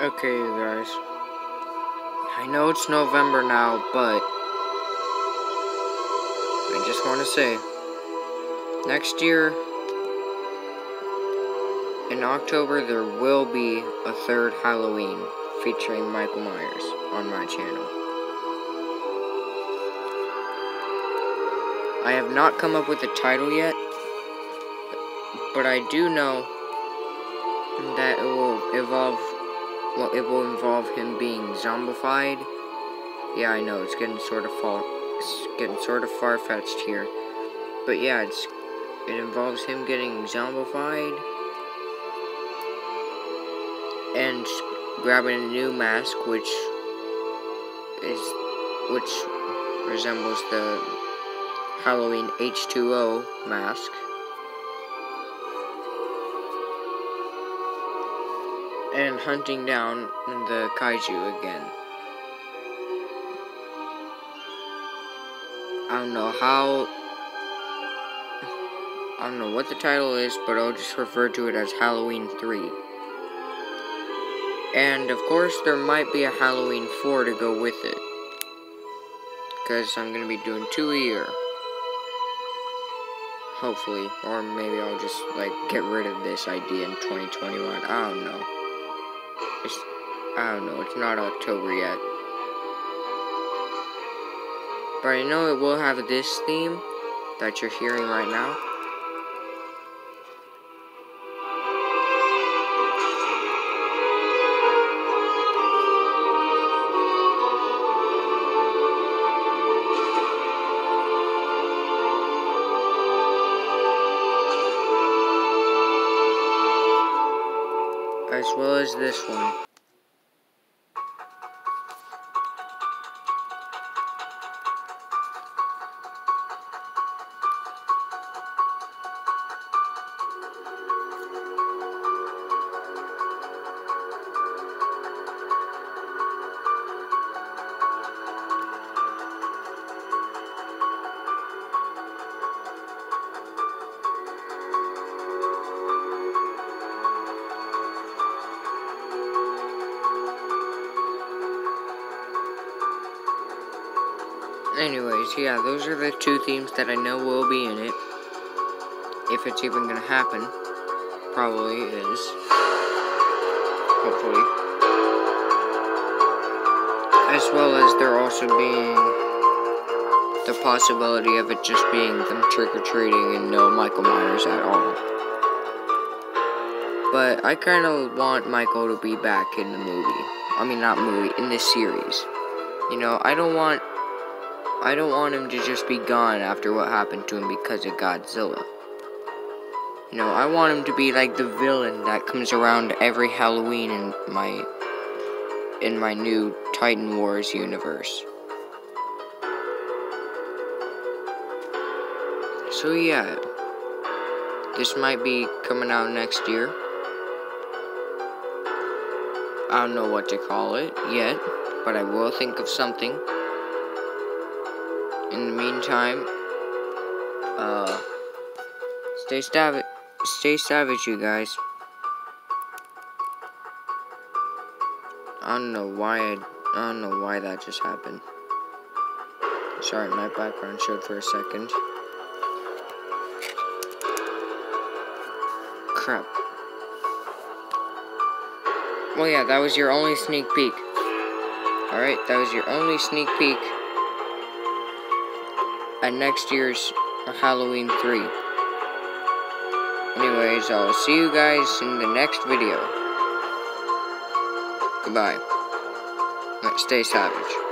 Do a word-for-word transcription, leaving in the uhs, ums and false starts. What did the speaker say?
Okay, you guys. I know it's November now, but I just want to say, next year, in October, there will be a third Halloween featuring Michael Myers on my channel. I have not come up with a title yet, but I do know that it will evolve, well, it will involve him being zombified. Yeah, I know, it's getting sort of far, it's getting sort of far-fetched here. But yeah, it's, it involves him getting zombified and grabbing a new mask, which is, which resembles the Halloween H two O mask. And hunting down the kaiju again. I don't know how, I don't know what the title is, but I'll just refer to it as Halloween three. And of course, there might be a Halloween four to go with it, because I'm going to be doing two a year. Hopefully, or maybe I'll just, like, get rid of this idea in twenty twenty-one. I don't know. It's, I don't know, it's not October yet. But I know it will have this theme that you're hearing right now. As well as this one. Anyways, yeah, those are the two themes that I know will be in it. If it's even gonna happen. Probably is. Hopefully. As well as there also being the possibility of it just being them trick-or-treating and no Michael Myers at all. But I kind of want Michael to be back in the movie. I mean, not movie, in this series. You know, I don't want... I don't want him to just be gone after what happened to him because of Godzilla. You know, I want him to be like the villain that comes around every Halloween in my in my new Titan Wars universe. So yeah, this might be coming out next year. I don't know what to call it yet, but I will think of something. In the meantime, uh, stay savage, stay savage, you guys. I don't know why I, I don't know why that just happened. Sorry, my background showed for a second. Crap. Well, yeah, that was your only sneak peek. Alright, that was your only sneak peek at next year's Halloween three. Anyways, I'll see you guys in the next video. Goodbye. Stay savage.